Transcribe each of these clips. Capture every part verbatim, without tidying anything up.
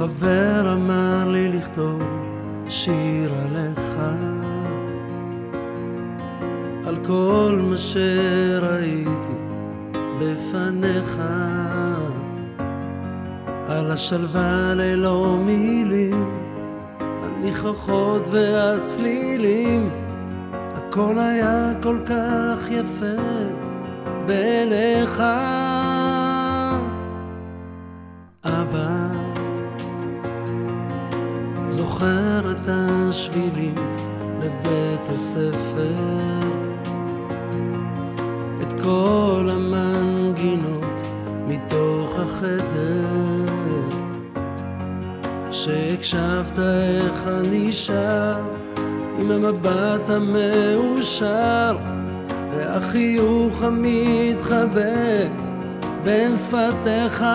חבר אמר לי לכתוב שיר עליך, על כל מה שראיתי בפניך, על השלווה ללא מילים, הניחוחות והצלילים, הכל היה כל כך יפה בעיניך. אבא, זוכר את השבילים לבית הספר, את כל המנגינות מתוך החדר, שהקשבת איך אני שר עם המבט המאושר והחיוך המתחבא בין שפתיך.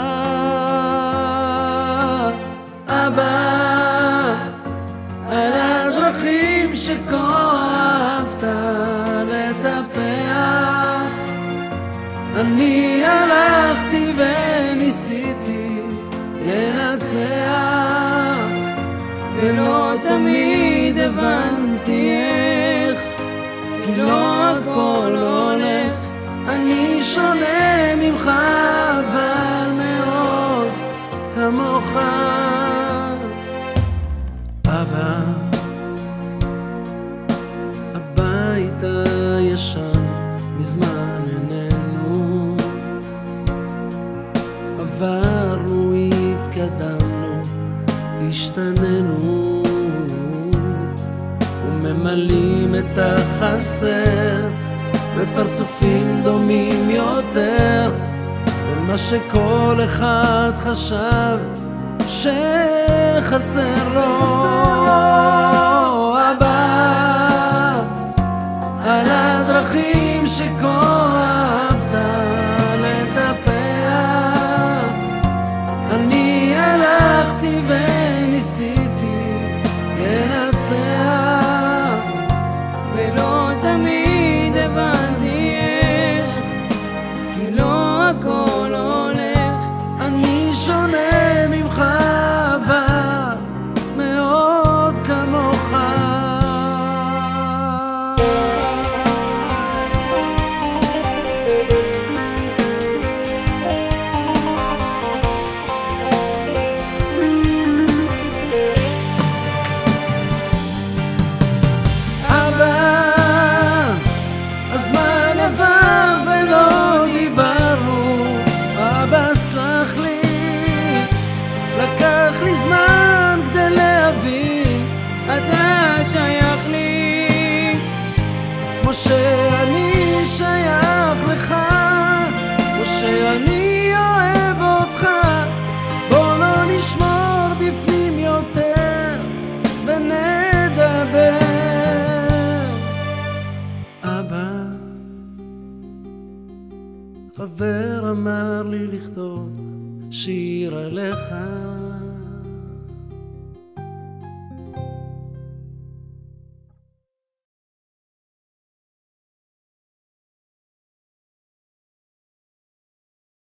אבא, על הדרכים שכה אהבת לטפח, אני הלכתי וניסיתי לנצח, ולא תמיד הבנתי איך, כי לא הכל הולך, אני שונה ממך אבל מאוד כמוך. אבא, הבית הישן מזמן איננו, עברנו, התקדמנו, השתננו, וממלאים את החסר בפרצופים דומים יותר ממה שכל אחד חשב שחסר לו. אבא, על הדרכים שכה אהבת לטפח, אני הלכתי וניסיתי לנצח, ולא תמיד הבנתי איך, כי לא הכל הולך, אני שונה ממך אבל מאוד כמוך. הזמן עבר ולא דיברנו, אבא סלח לי, לקח לי זמן כדי להבין, אתה שייך לי כמו שאני שייך לך, כמו שאני אוהב אותך. בוא לא נשמור בפנים יותר ונדבר. אבא, חבר אמר לי לכתוב שיר עליך,